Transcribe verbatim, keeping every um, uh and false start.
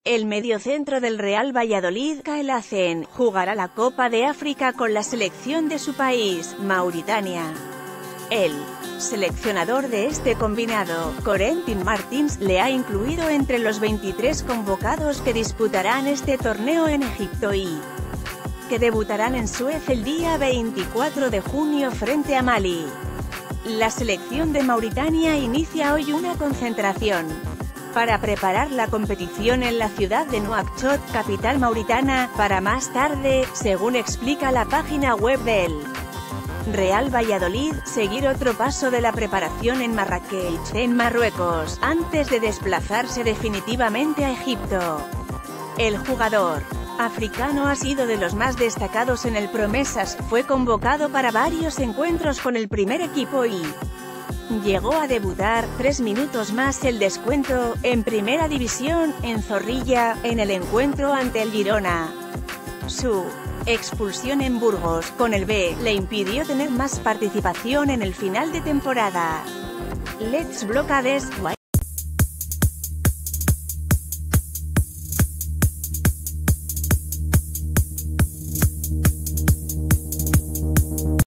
El mediocentro del Real Valladolid, Kyle Hacen, jugará la Copa de África con la selección de su país, Mauritania. El seleccionador de este combinado, Corentin Martins, le ha incluido entre los veintitrés convocados que disputarán este torneo en Egipto y que debutarán en Suez el día veinticuatro de junio frente a Mali. La selección de Mauritania inicia hoy una concentración para preparar la competición en la ciudad de Nuakchot, capital mauritana, para más tarde, según explica la página web del Real Valladolid, seguir otro paso de la preparación en Marrakech, en Marruecos, antes de desplazarse definitivamente a Egipto. El jugador africano ha sido de los más destacados en el Promesas, fue convocado para varios encuentros con el primer equipo y llegó a debutar, tres minutos más el descuento, en Primera División, en Zorrilla, en el encuentro ante el Girona. Su expulsión en Burgos, con el B, le impidió tener más participación en el final de temporada. Let's block this.